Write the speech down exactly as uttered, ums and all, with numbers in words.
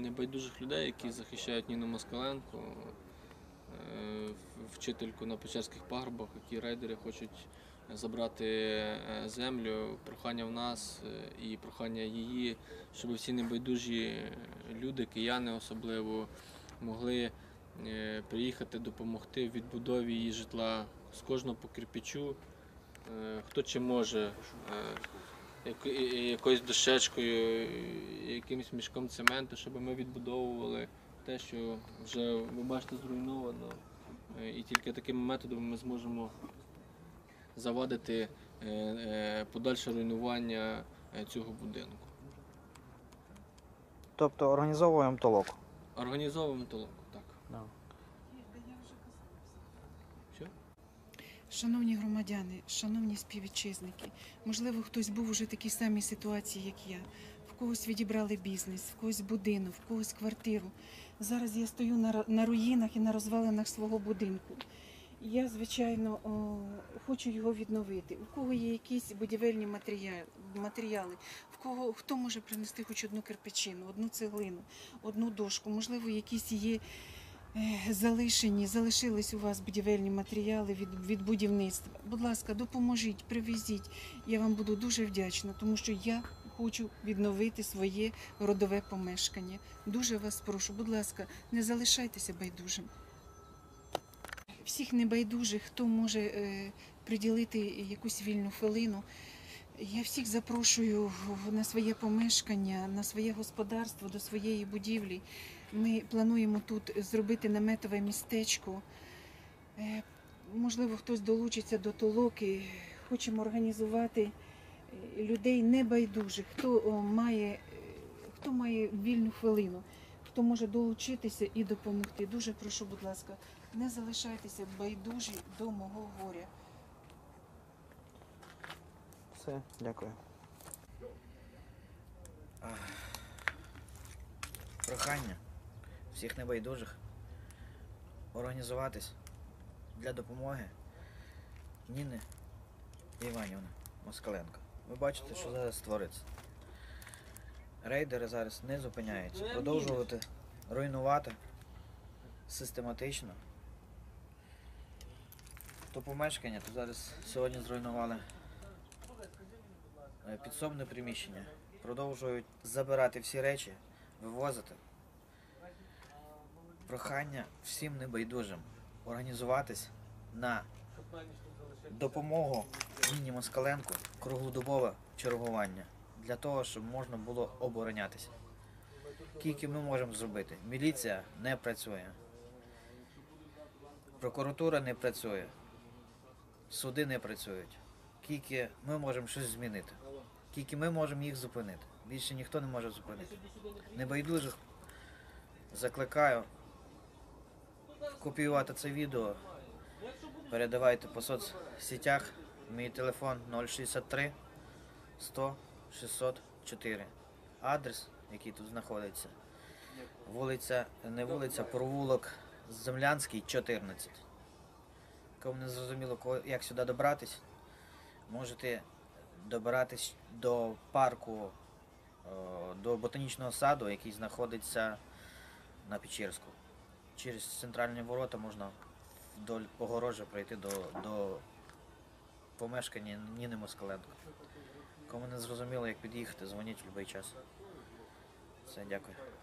Небайдужих людей, які захищають Ніну Москаленко, вчительку на Печерських пагорбах, які рейдери хочуть забрати землю. Прохання в нас і прохання її, щоб всі небайдужі люди, кияни особливо, могли приїхати допомогти в відбудові її житла з кожного по кирпичу, хто чи може, якоюсь дощечкою, якимось мішком цементу, щоб ми відбудовували те, що вже, ви бачите, зруйновано. І тільки такими методами ми зможемо завадити подальше руйнування цього будинку. Тобто організовуємо толоку? Організовуємо толоку, так. No. Що? Шановні громадяни, шановні співвітчизники, можливо, хтось був уже в такій самій ситуації, як я. В когось відібрали бізнес, в когось будинок, в когось квартиру. Зараз я стою на, на руїнах і на розвалинах свого будинку. Я, звичайно, о, хочу його відновити. У кого є якісь будівельні матеріали, матеріали, в кого, хто може принести хоч одну кирпичину, одну цеглину, одну дошку, можливо, якісь є залишені, залишились у вас будівельні матеріали від, від будівництва. Будь ласка, допоможіть, привезіть. Я вам буду дуже вдячна, тому що я хочу відновити своє родове помешкання. Дуже вас прошу, будь ласка, не залишайтеся байдужим. Всіх небайдужих, хто може е, приділити якусь вільну хвилину, я всіх запрошую на своє помешкання, на своє господарство, до своєї будівлі. Ми плануємо тут зробити наметове містечко. Е, можливо, хтось долучиться до толоки. Хочемо організувати людей небайдужих, хто о, має, хто має вільну хвилину, хто може долучитися і допомогти. Дуже прошу, будь ласка, не залишайтеся байдужі до мого горя. Все, дякую. Прохання всіх небайдужих організуватись для допомоги Ніни Іванівни Москаленко. Ви бачите, що зараз створиться. Рейдери зараз не зупиняються. Продовжувати руйнувати систематично. То помешкання, то зараз сьогодні зруйнували підсобне приміщення. Продовжують забирати всі речі, вивозити. Прохання всім небайдужим організуватись на допомогу Ніні Москаленко, круглодобове чергування, для того, щоб можна було оборонятися. Скільки ми можемо зробити? Міліція не працює, прокуратура не працює, суди не працюють. Скільки ми можемо щось змінити, скільки ми можемо їх зупинити. Більше ніхто не може зупинити. Небайдужих закликаю копіювати це відео, передавайте по соцсетях. Мій телефон нуль шістдесят три сто шістсот чотири. Адрес, який тут знаходиться, вулиця, не вулиця, провулок Землянський, чотирнадцять. Кому не зрозуміло, як сюди добратись, можете добиратись до парку, до ботанічного саду, який знаходиться на Печерську. Через центральні ворота можна вдоль огорожі пройти до, до помешкання Ніни Москаленко. Кому не зрозуміло, як під'їхати, дзвоніть в будь-який час. Все, дякую.